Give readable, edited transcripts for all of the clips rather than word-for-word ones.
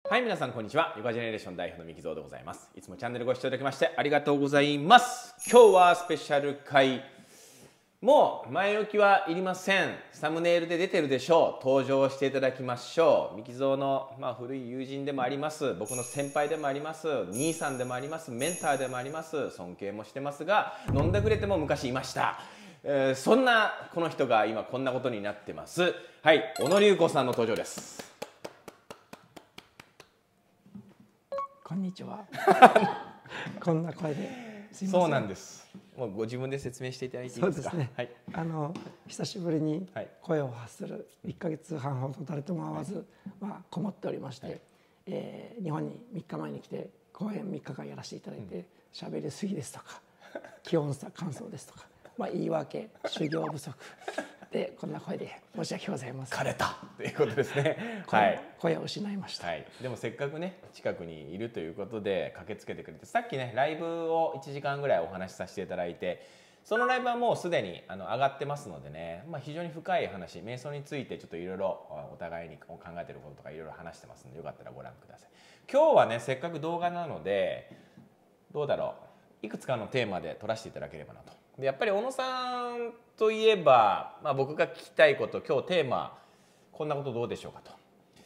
はい、皆さんこんにちは。ヨガジェネレーション代表の三木蔵でございます。いつもチャンネルご視聴いただきましてありがとうございます。今日はスペシャル回。もう前置きはいりません。サムネイルで出てるでしょう。登場していただきましょう。三木蔵の、古い友人でもあります。僕の先輩でもあります。兄さんでもあります。メンターでもあります。尊敬もしてますが、飲んでくれても昔いました。そんなこの人が今こんなことになってます。はい、小野龍子さんの登場です。 こんにちは。こんな声ですいません。 そうなんです。もうご自分で説明していただいていいですか。 そうですね。はい、久しぶりに声を発する1ヶ月半ほど誰とも会わず、こもっておりまして、日本に3日前に来て公演3日間やらせていただいて、喋りすぎですとか気温差乾燥ですとか、言い訳修行不足でこんな声で申し訳ございません。 枯れたということですね。 声を失いました。 でもせっかくね近くにいるということで駆けつけてくれて、さっきねライブを1時間ぐらいお話しさせていただいて、そのライブはもうすでに上がってますのでね、非常に深い話、瞑想についてちょっといろいろお互いに考えていることとかいろいろ話してますので、よかったらご覧ください。今日はねせっかく動画なのでどうだろう、いくつかのテーマで撮らせていただければなと。でやっぱり小野さんといえば、僕が聞きたいこと、今日テーマこんなことどうでしょうかと。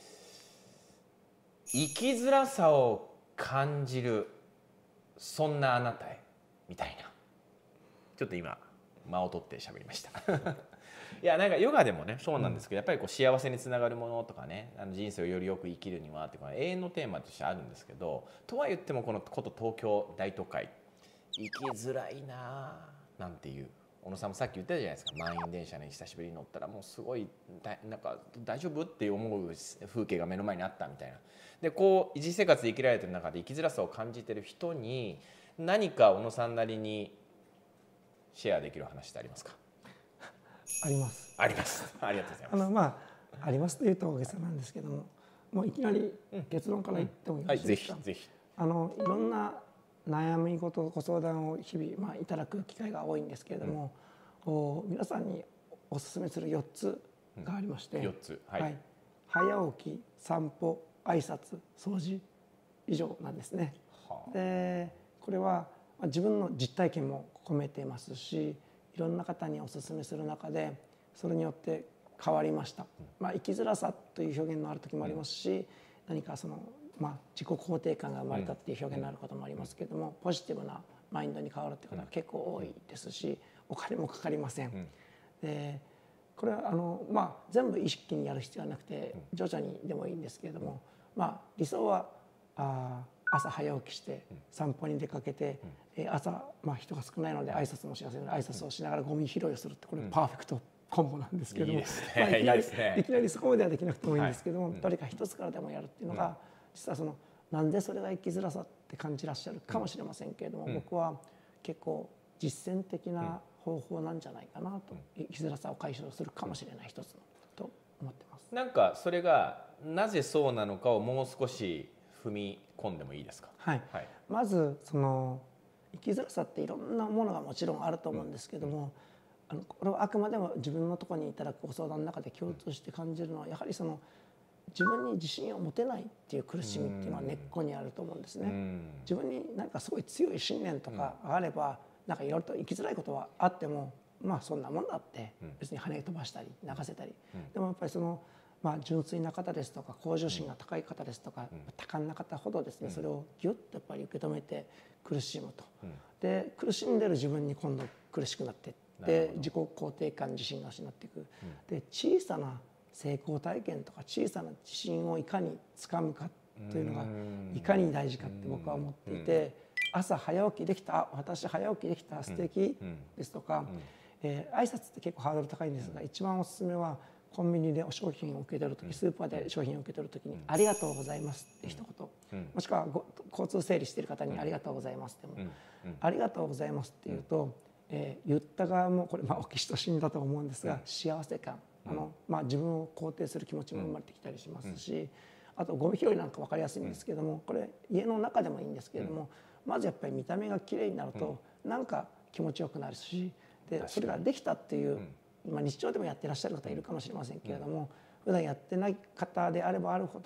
生きづらさを感じるそんなあなたへみたいな、ちょっと今間を取って喋りましたいやなんかヨガでもねそうなんですけど、やっぱりこう幸せにつながるものとかね、人生をよりよく生きるにはっていうのは永遠のテーマとしてあるんですけど、とは言ってもこのこと東京大都会生きづらいななんていう、小野さんもさっき言ったじゃないですか。満員電車に久しぶりに乗ったらもうすごいなんか大丈夫って思う風景が目の前にあったみたいな。でこう維持生活で生きられてる中で生きづらさを感じてる人に何か小野さんなりにシェアできる話ってありますか。 あります。 あります。ありがとうございます。 ありますというと大げさなんですけども、もういきなり結論から言ってもよろしいですか。 ぜひ。 いろんな悩み事ご相談を日々いただく機会が多いんですけれども、皆さんにお勧めする4つがありまして、 4つ、 早起き、散歩、挨拶、掃除以上なんですね。でこれは自分の実体験も込めていますし、いろんな方にお勧めする中でそれによって変わりました。生きづらさという表現のある時もありますし、何かその自己肯定感が生まれたっていう表現のあることもありますけれども、ポジティブなマインドに変わるっていう方が結構多いですし、お金もかかりません。でこれは全部意識にやる必要はなくて徐々にでもいいんですけれども、理想は朝早起きして散歩に出かけて、朝人が少ないので挨拶もしやすいので挨拶をしながらゴミ拾いをするって、これパーフェクトコンボなんですけれども、いきなりそこまではできなくてもいいんですけども、どれか一つからでもやるっていうのが、実はなんでそれが生きづらさって感じらっしゃるかもしれませんけれども、僕は結構実践的な方法なんじゃないかなと、生きづらさを解消するかもしれない一つのと思ってます。 なんかそれがなぜそうなのかをもう少し踏み込んでもいいですか。 まず生きづらさっていろんなものがもちろんあると思うんですけども、これはあくまでも自分のところにいただくご相談の中で共通して感じるのは、やはり自分に自信を持てないっていう苦しみっていうのは根っこにあると思うんですね。自分に何かすごい強い信念とかがあれば、なんかいろいろと生きづらいことはあってもそんなもんだって別に跳ね飛ばしたり流せたり、でもやっぱり純粋な方ですとか向上心が高い方ですとか、多感な方ほどですね、それをギュッとやっぱり受け止めて苦しむと。で苦しんでる自分に今度苦しくなって、で自己肯定感自信が失っていく。で小さな成功体験とか小さな自信をいかにつかむかというのがいかに大事かって僕は思っていて、朝早起きできた、私早起きできた、素敵ですとか、挨拶って結構ハードル高いんですが、一番おすすめはコンビニで商品を受け取る時、スーパーで商品を受け取る時に「ありがとうございます」って一言、もしくは交通整理している方に「ありがとうございます」でも「ありがとうございます」って言うと、言った側もこれオキシトシンだと思うんですが、幸せ感、自分を肯定する気持ちも生まれてきたりしますし、あとゴミ拾いなんか分かりやすいんですけども、これ家の中でもいいんですけれども、まずやっぱり見た目が綺麗になるとなんか気持ちよくなるし、でそれができたっていう、日常でもやってらっしゃる方いるかもしれませんけれども、普段やってない方であればあるほど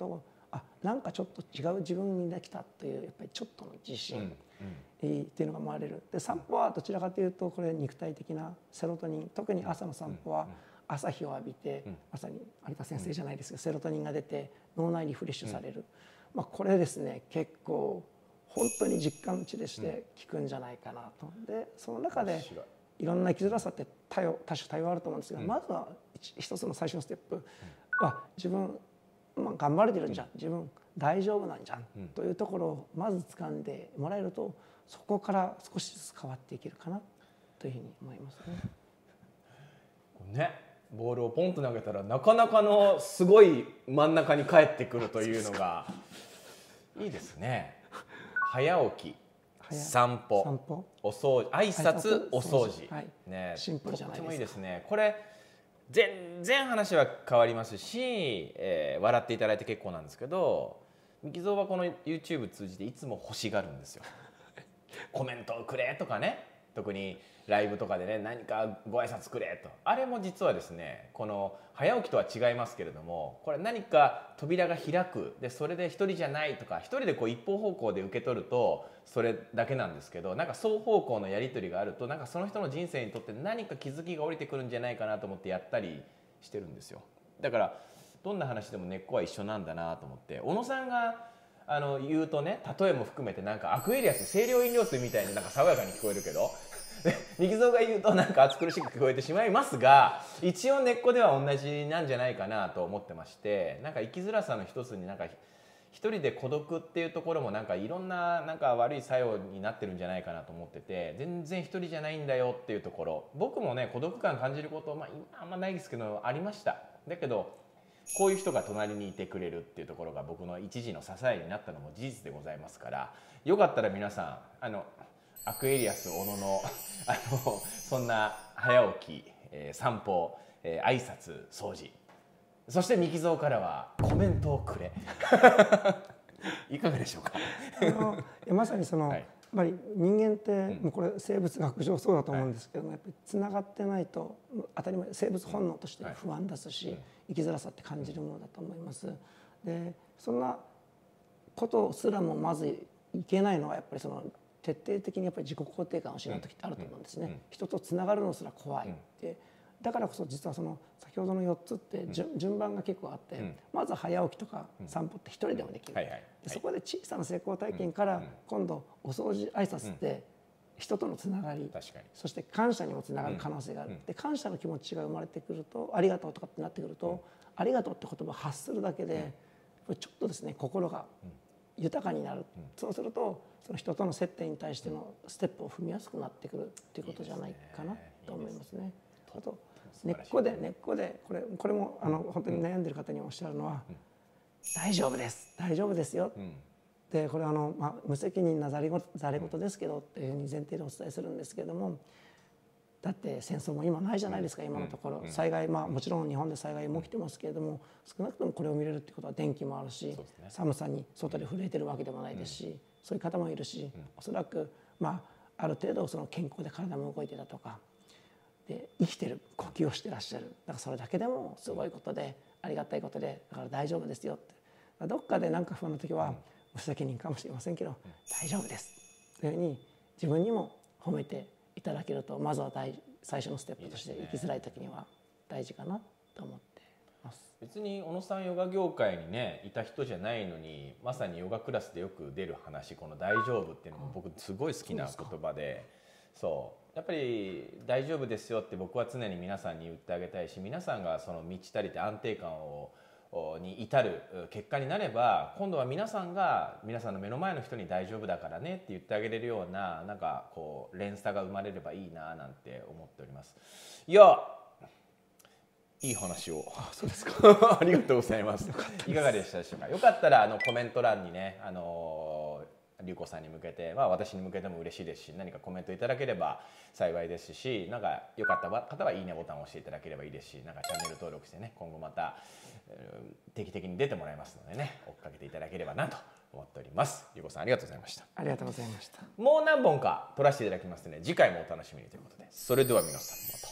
なんかちょっと違う自分にできたというやっぱりちょっとの自信、っていうのが生まれる。で散歩はどちらかというとこれ肉体的なセロトニン、特に朝の散歩は朝日を浴びて、まさに有田先生じゃないですけどセロトニンが出て脳内リフレッシュされる、これですね結構本当に実感値でして効くんじゃないかなと。でその中でいろんな生きづらさって多種多様あると思うんですが、まずは一つの最初のステップは自分、頑張れてるんじゃん、自分大丈夫なんじゃん、というところをまず掴んでもらえると、そこから少しずつ変わっていけるかなというふうに思いますね。 ボールをポンと投げたらなかなかのすごい真ん中に帰ってくるというのがいいですね。早起き、散歩、お掃除、挨拶、お掃除、ね、 シンプルじゃないですか。 とてもいいですね。これ全然話は変わりますし、笑っていただいて結構なんですけど、ミキゾーはこの YouTube 通じていつも欲しがるんですよ。コメントをくれとかね、特にライブとかでね、何かご挨拶くれと、あれも実はですね、この早起きとは違いますけれども、これ何か扉が開く、でそれで一人じゃないとか、一人でこう一方方向で受け取るとそれだけなんですけど、なんか双方向のやり取りがあると、なんかその人の人生にとって何か気づきが降りてくるんじゃないかなと思ってやったりしてるんですよ。だからどんな話でも根っこは一緒なんだなと思って、小野さんが言うとね、例えも含めてなんかアクエリアス清涼飲料水みたいになんか爽やかに聞こえるけどミキゾーが言うとなんか暑苦しく聞こえてしまいますが、一応根っこでは同じなんじゃないかなと思ってまして、なんか生きづらさの一つになんか一人で孤独っていうところもなんかいろんななんか悪い作用になってるんじゃないかなと思ってて、全然一人じゃないんだよっていうところ、僕もね孤独感感じること、今あんまないですけどありました。だけどこういう人が隣にいてくれるっていうところが僕の一時の支えになったのも事実でございますから、よかったら皆さんアクエリアス小野のそんな早起き、散歩、挨拶、掃除、そしてミキゾーからはコメントをくれいかがでしょうか。 まさにその、やっぱり人間って、もうこれ生物学上そうだと思うんですけども、やっぱりつながってないと当たり前、生物本能として不安ですし、生きづらさって感じるものだと思います。でそんなことすらもまずいけないのはやっぱりその徹底的にやっぱり自己肯定感を失う時ってあると思うんですね。人とつながるのすら怖いって、だからこそ実はその先ほどの4つって順番が結構あって、まず早起きとか散歩って一人でもできる、でそこで小さな成功体験から今度お掃除挨拶って人とのつながり、そして感謝にもつながる可能性がある。で感謝の気持ちが生まれてくると、ありがとうとかってなってくると、ありがとうって言葉を発するだけでちょっとですね心が豊かになる。そうするとその人との接点に対してのステップを踏みやすくなってくるっていうことじゃないかなと思いますね。あと根っこでこれも本当に悩んでる方におっしゃるのは、大丈夫です大丈夫ですよ、でこれは無責任なざれ言ですけどっていうふうに前提でお伝えするんですけれども、だって戦争も今ないじゃないですか。今のところ災害、もちろん日本で災害も起きてますけれども、少なくともこれを見れるってことは電気もあるし、寒さに外で震えてるわけでもないですし、そういう方もいるし、おそらくある程度その健康で体も動いてたとかで生きてる、呼吸をしてらっしゃる、だからそれだけでもすごいことでありがたいことで、だから大丈夫ですよって、どっかで何か不安な時は無責任かもしれませんけど、大丈夫ですというふうに自分にも褒めていただけると、まずは最初のステップとして生きづらい時には大事かなと思ってます。 別に小野さんヨガ業界にねいた人じゃないのに、まさにヨガクラスでよく出る話、この大丈夫っていうのも僕すごい好きな言葉で、そうやっぱり大丈夫ですよって僕は常に皆さんに言ってあげたいし、皆さんがその満ち足りて安定感に至る結果になれば、今度は皆さんの目の前の人に大丈夫だからねって言ってあげれるような、なんかこう連鎖が生まれればいいななんて思っております。いや、いい話を。 そうですか。 ありがとうございます。いかがでしたでしょうか。よかったらコメント欄にね、龍子さんに向けて、私に向けても嬉しいですし、何かコメントいただければ幸いですし、なんか良かった方はいいねボタンを押していただければいいですし、なんかチャンネル登録してね、今後また定期的に出てもらいますのでね、追っかけていただければなと思っております。龍子さんありがとうございました。 ありがとうございました。 もう何本か撮らせていただきますので、次回もお楽しみにということで、それでは皆さんまた。